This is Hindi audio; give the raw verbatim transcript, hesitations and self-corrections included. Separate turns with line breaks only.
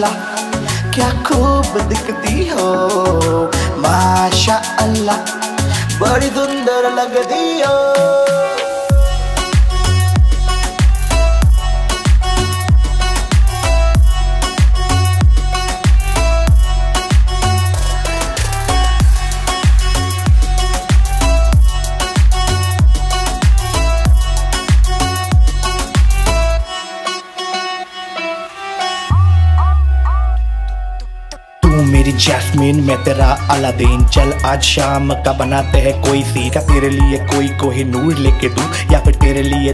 अल्लाह क्या खूब दिखती हो, माशा अल्लाह बड़ी सुंदर लगती हो। मेरी जैस्मीन मैं तेरा अलादीन, चल आज शाम का बनाते हैं कोई सीन। क्या तेरे लिए कोई कोहिनूर लेके दूं या फिर तेरे लिए